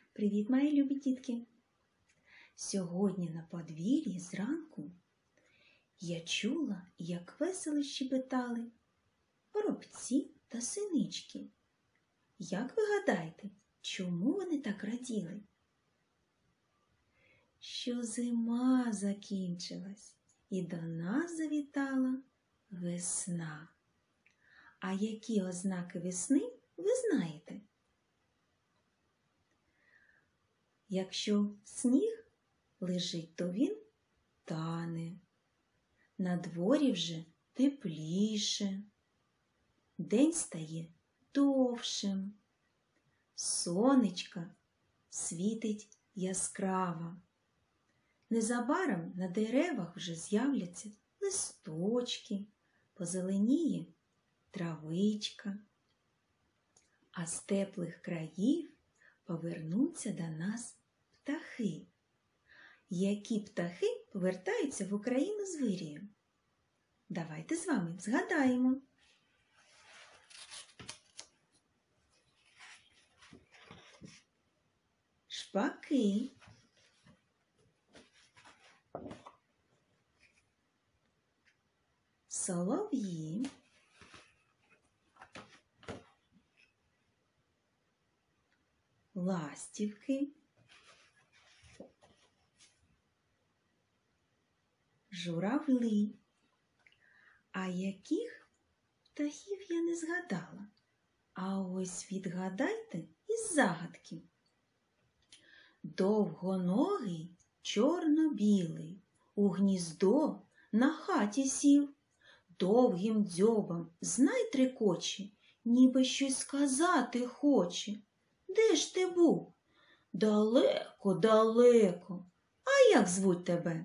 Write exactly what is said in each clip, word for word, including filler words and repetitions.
Привіт, мої любі дітки! Сьогодні на подвір'ї зранку я чула, як весело щебетали горобці та синички. Як ви гадаєте, чому вони так раділи? Що зима закінчилась і до нас завітала весна. А які ознаки весни ви знаєте? Якщо сніг лежить, то він тане. На дворі вже тепліше. День стає довшим. Сонечко світить яскраво. Незабаром на деревах вже з'являться листочки, позеленіє травичка. А з теплих країв повернуться до нас птахи. Які птахи повертаються в Україну з вирію? Давайте з вами згадаємо. Шпаки, солов'ї, ластівки, журавлі. А яких птахів я не згадала? А ось відгадайте із загадки. Довгоногий, чорно-білий, у гніздо на хаті сів, довгим дзьобом знай трикоче, ніби щось сказати хоче. Де ж ти був? Далеко, далеко. А як звуть тебе?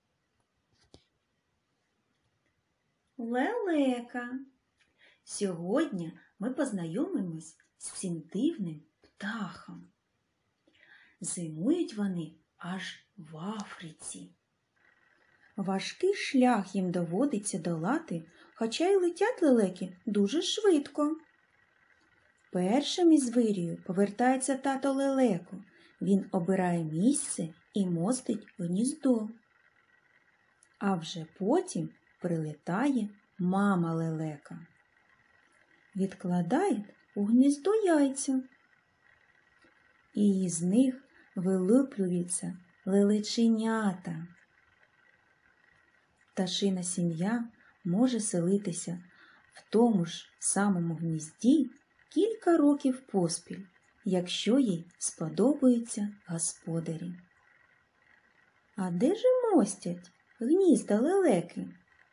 Лелека. Сьогодні ми познайомимось з цим дивним птахом. Зимують вони аж в Африці. Важкий шлях їм доводиться долати, хоча й летять лелеки дуже швидко. Першим із вирію повертається тато лелеко. Він обирає місце і мостить гніздо. А вже потім прилетає мама лелека. Відкладає у гніздо яйця. І із них вилуплюються лелеченята. Пташина сім'я може селитися в тому ж самому гнізді кілька років поспіль, якщо їй сподобаються господарі. А де ж мостять гнізда лелеки?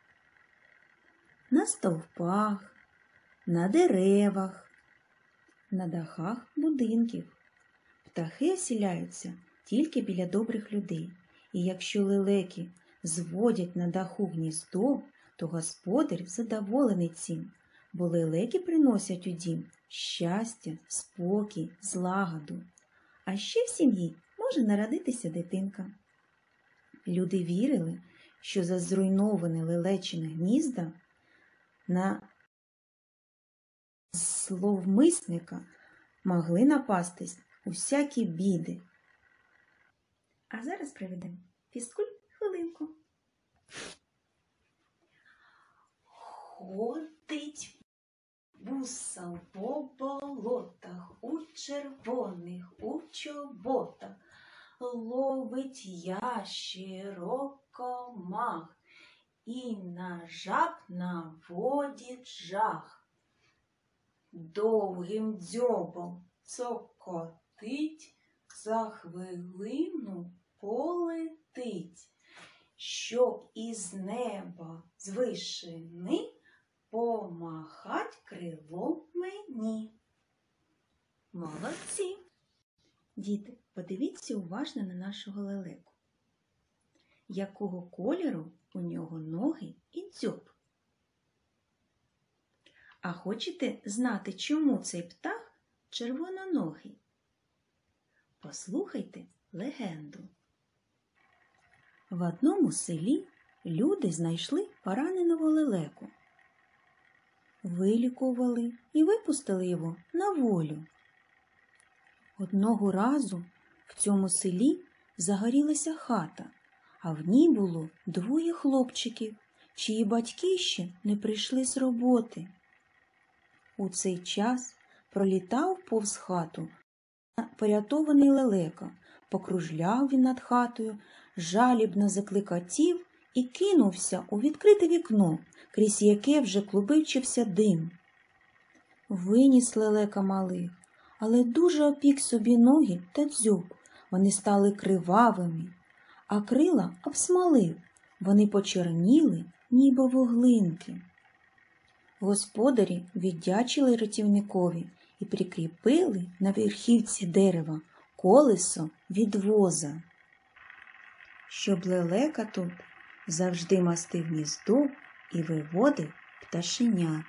На стовпах, на деревах, на дахах будинків. Птахи оселяються тільки біля добрих людей. І якщо лелеки зводять на даху гніздо, то господар задоволений цим, бо лелеки приносять у дім щастя, спокій, злагоду. А ще в сім'ї може народитися дитинка. Люди вірили, що за зруйноване лелечине гнізда на зловмисника могли напастись усякі біди. А зараз проведемо фізкульт-хвилинку. Ходить вусал по болотах, у червоних, у чоботах, ловить ящерок комах і на жаб наводить жах. Довгим дзьобом цокотить, за хвилину полетить, щоб із неба з вишини помахать крилом мені. Молодці! Діти, подивіться уважно на нашого лелеку. Якого кольору у нього ноги і дзьоб? А хочете знати, чому цей птах червононогий? Послухайте легенду. В одному селі люди знайшли пораненого лелеку. Вилікували і випустили його на волю. Одного разу В цьому селі загорілася хата, а в ній було двоє хлопчиків, чиї батьки ще не прийшли з роботи. У цей час пролітав повз хату порятований лелека, покружляв він над хатою, жалібно закликотів і кинувся у відкрите вікно, крізь яке вже клубичився дим. Виніс лелека малих, але дуже опік собі ноги та дзьоб. Вони стали кривавими, а крила обсмалив, вони почерніли, ніби вуглинки. Господарі віддячили рятівникові і прикріпили на верхівці дерева колесо від воза, щоб лелека тут завжди мастив гніздо і виводив пташенят.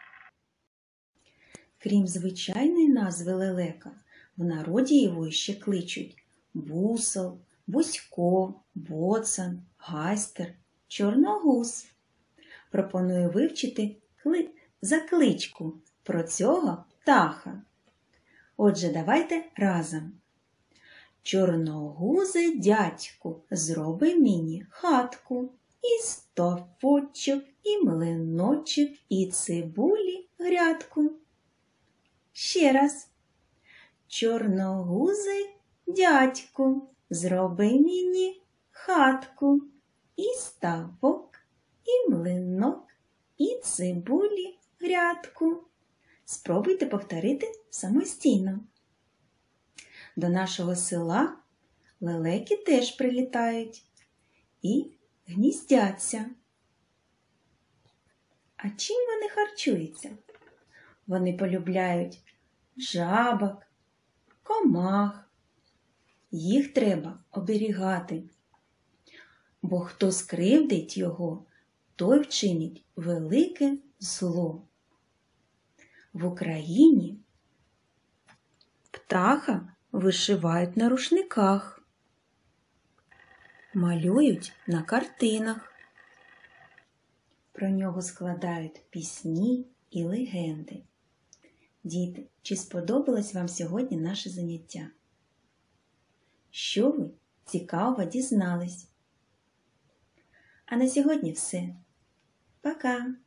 Крім звичайної назви лелека, в народі його ще кличуть бусол, бусько, боцан, гайстер, чорногуз. Пропоную вивчити кли... закличку про цього птаха. Отже, давайте разом. Чорногузе дядьку, зроби мені хатку, і ставочок, і млиночок, і цибулі грядку. Ще раз. Чорногузе дядьку, зроби мені хатку, і ставок, і млинок, і цибулі грядку. Спробуйте повторити самостійно. До нашого села лелеки теж прилітають і гніздяться. А чим вони харчуються? Вони полюбляють жабок, комах. Їх треба оберігати, бо хто скривдить його, той вчинить велике зло. В Україні птаха вишивають на рушниках, малюють на картинах. Про нього складають пісні і легенди. Діти, чи сподобалось вам сьогодні наше заняття? Що ви цікаво дізнались? А на сьогодні все. Пока!